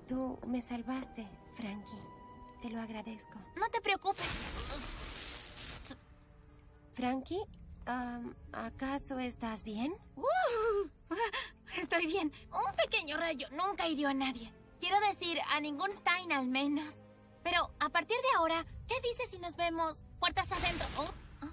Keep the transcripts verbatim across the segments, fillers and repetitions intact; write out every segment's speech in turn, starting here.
Tú me salvaste, Frankie. Te lo agradezco. No te preocupes. Frankie, um, ¿acaso estás bien? Uh, estoy bien. Un pequeño rayo nunca hirió a nadie. Quiero decir, a ningún Stein al menos. Pero, a partir de ahora, ¿qué dices si nos vemos puertas adentro? Oh, oh.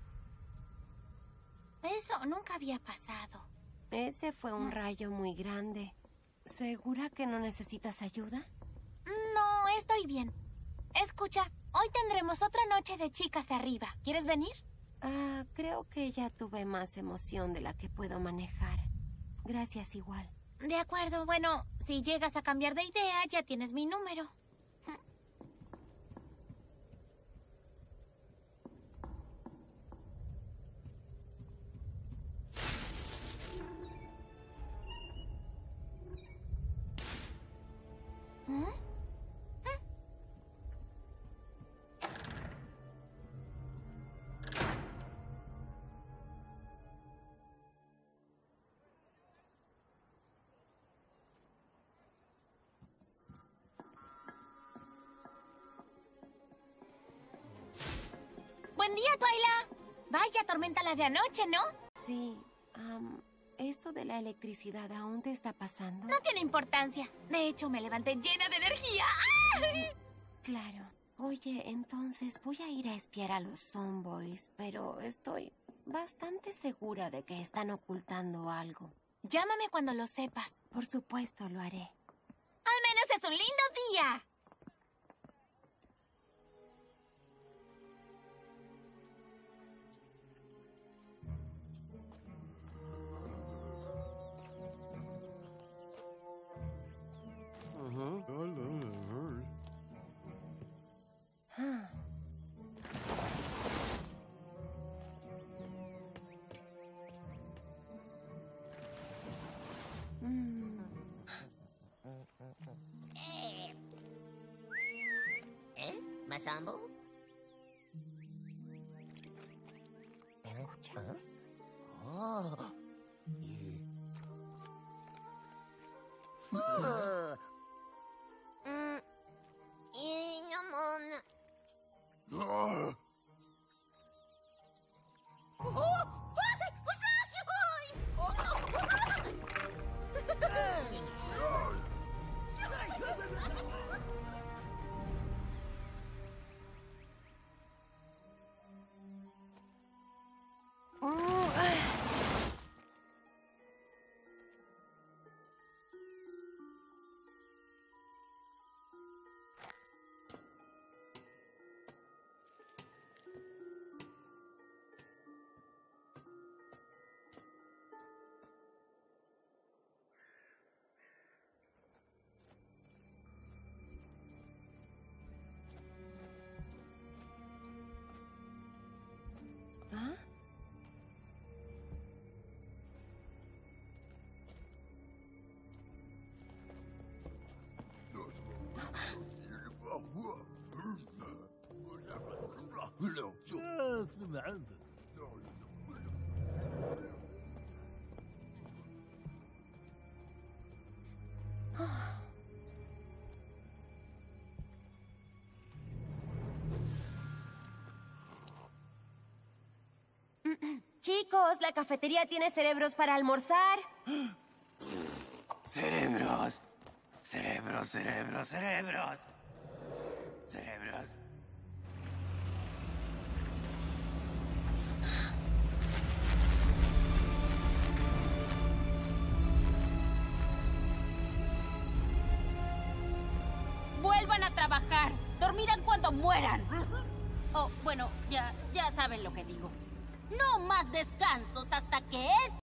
Eso nunca había pasado. Ese fue un rayo muy grande. ¿Segura que no necesitas ayuda? No, estoy bien. Escucha, hoy tendremos otra noche de chicas arriba. ¿Quieres venir? Ah, creo que ya tuve más emoción de la que puedo manejar. Gracias igual. De acuerdo, bueno, si llegas a cambiar de idea, ya tienes mi número. ¿Mm? Buen día, Twyla. Vaya tormenta la de anoche, ¿no? Sí, um, ¿eso de la electricidad aún te está pasando? No tiene importancia. De hecho, me levanté llena de energía. ¡Ay! Claro. Oye, entonces voy a ir a espiar a los Zomboys, pero estoy bastante segura de que están ocultando algo. Llámame cuando lo sepas. Por supuesto, lo haré. Al menos es un lindo día. Ah. Mm. Eh. ¿Eh? ¿Masambo? Escucha. ¿Ah? Oh. Eh. Oh. Mm. Eh, no, no. Oh! Ay, masakit! Oh, Oh, ah. ¿Ah? Chicos, la cafetería tiene cerebros para almorzar. Cerebros. Cerebros, cerebros, cerebros. Cerebros. Vuelvan a trabajar. Dormirán cuando mueran. Oh, bueno, ya, ya saben lo que digo. No más descansos hasta que este